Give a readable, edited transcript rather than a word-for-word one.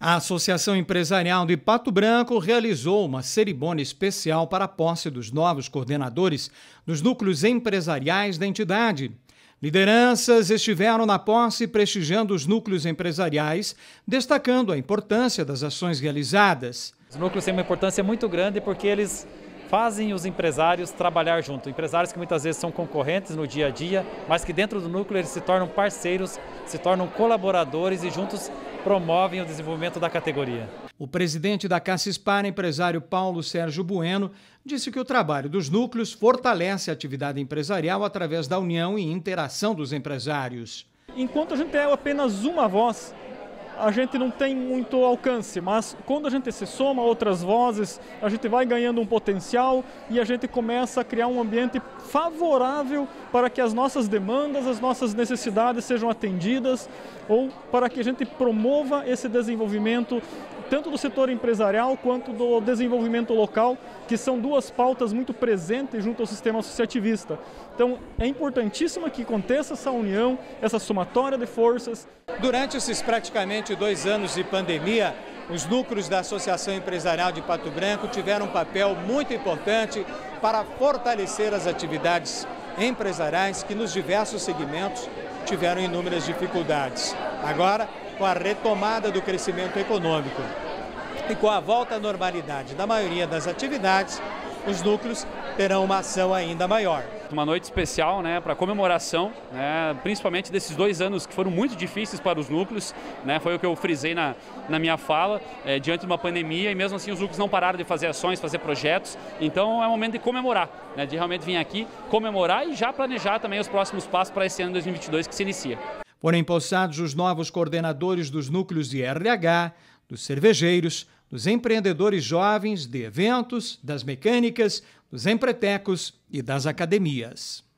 A Associação Empresarial de Pato Branco realizou uma cerimônia especial para a posse dos novos coordenadores dos núcleos empresariais da entidade. Lideranças estiveram na posse prestigiando os núcleos empresariais, destacando a importância das ações realizadas. Os núcleos têm uma importância muito grande porque eles fazem os empresários trabalhar junto. Empresários que muitas vezes são concorrentes no dia a dia, mas que dentro do núcleo eles se tornam parceiros, se tornam colaboradores e juntos promovem o desenvolvimento da categoria. O presidente da Cassispar, empresário Paulo Sérgio Bueno, disse que o trabalho dos núcleos fortalece a atividade empresarial através da união e interação dos empresários. Enquanto a gente é apenas uma voz, a gente não tem muito alcance, mas quando a gente se soma a outras vozes, a gente vai ganhando um potencial e a gente começa a criar um ambiente favorável para que as nossas demandas, as nossas necessidades sejam atendidas ou para que a gente promova esse desenvolvimento tanto do setor empresarial quanto do desenvolvimento local, que são duas pautas muito presentes junto ao sistema associativista. Então é importantíssimo que aconteça essa união, essa somatória de forças. Durante esses praticamente 2 anos de pandemia, os núcleos da Associação Empresarial de Pato Branco tiveram um papel muito importante para fortalecer as atividades empresariais que nos diversos segmentos tiveram inúmeras dificuldades. Agora, com a retomada do crescimento econômico e com a volta à normalidade da maioria das atividades, os núcleos terão uma ação ainda maior. Uma noite especial, para comemoração, principalmente desses 2 anos que foram muito difíceis para os núcleos, foi o que eu frisei na minha fala, diante de uma pandemia, e mesmo assim os núcleos não pararam de fazer ações, fazer projetos. Então é um momento de comemorar, de realmente vir aqui comemorar e já planejar também os próximos passos para esse ano 2022 que se inicia. Foram empossados os novos coordenadores dos núcleos de RH, dos cervejeiros, dos empreendedores jovens, de eventos, das mecânicas, dos empretecos e das academias.